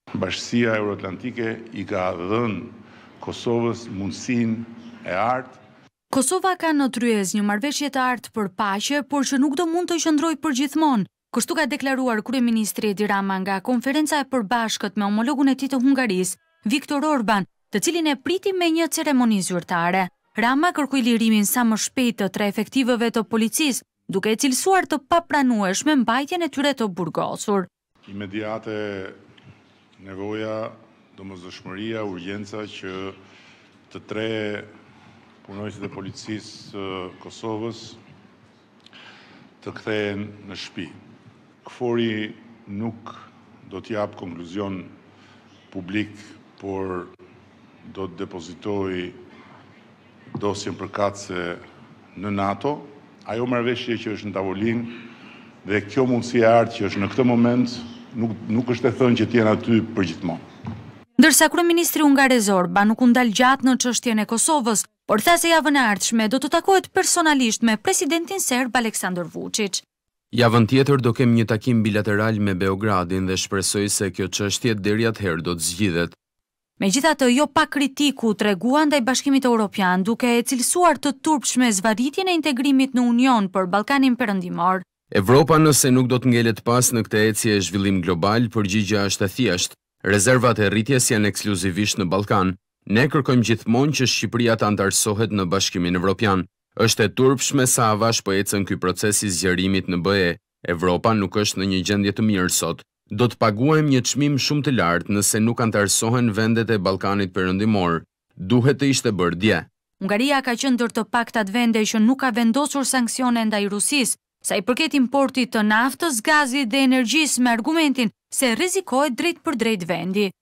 Bashkësia Euroatlantike i ka dhënë Kosovës mundësinë e artë. Kosova ka në tryez një marrëveshje të artë për paqe, por që nuk do mund të qëndrojë përgjithmonë. Kështu ka deklaruar kryeministri Edi Rama nga konferenca e përbashkët me homologun e tij të Hungarisë, Viktor Orban, të cilin e priti me një ceremoni zyrtare. Rama kërkoi lirimin sa më shpejt të 3 efektivëve të policisë, duke e cilësuar të papranueshme mbajtjen e tyre të burgosur. Imediate nevoja, domosdoshmëria, urgjenca që të 3 punojësit e policisë Kosovës të kthehen në shtëpi. KFOR-i nuk do t'jap konkluzion publik, por do të depozitoj dosjen përkatëse në NATO. Ajo marrëveshje që është në tavolinë dhe kjo mundësi e artë që është në këtë moment nuk është e thënë që t'jenë aty përgjithmonë. Ndërsa kryeministri hungarez Orban nuk u ndal gjatë në çështjen e Kosovës, por tha se javën e ardhshme do të takohet personalisht me presidentin serb Aleksandar Vučić. Javën tjetër do kem një takim bilateral me Beogradin dhe shpresoj se kjo çështje deri atëherë do të zgjidhet. Megjithatë, jo pa kritiku treguan ndaj Bashkimit Evropian, duke e cilësuar të turpshme zvarritjen e integrimit në Union për Ballkanin Perëndimor. Evropa nëse nuk do të ngelet pas në këtë ecje e zhvillim global, përgjigjja është e thjeshtë. Rezervat e rritjes janë ekskluzivisht në Ballkan. Ne kërkojmë gjithmonë që Shqipëria të antarësohet në Bashkimin Evropian. Është e turpshme sa avash po ecën ky proces i zgjerimit në BE. Evropa nuk është në një gjendje të mirë sot. Do të paguajmë një çmim shumë të lartë nëse nuk antarësohen vendet e Ballkanit Perëndimor. Duhet të ishte bërë dje. Hungaria ka qenë ndër të paktat vende që nuk ka vendosur sanksione ndaj Rusisë, sa i përket importit të naftës, gazit dhe energjisë me argumentin se rrezikohet drejt për drejt vendi.